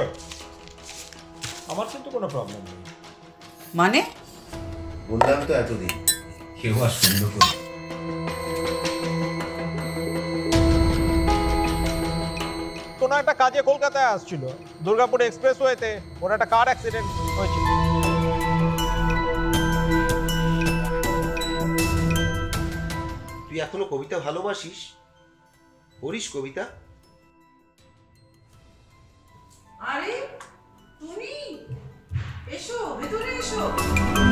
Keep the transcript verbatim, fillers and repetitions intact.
Sure, আমার কিন্তু কোনো প্রবলেম নেই। মানে বললাম তো এতদিন কেউ আর শুনলো করে। কোনো একটা কাজে কলকাতায় আসছিল, দুর্গাপুর এক্সপ্রেসওয়েতে ওর একটা কার অ্যাক্সিডেন্ট হয়েছিল। তুই এখনো কবিতা ভালোবাসিস? পড়িস কবিতা? আরে তুমি এসো, ভেতরে এসো।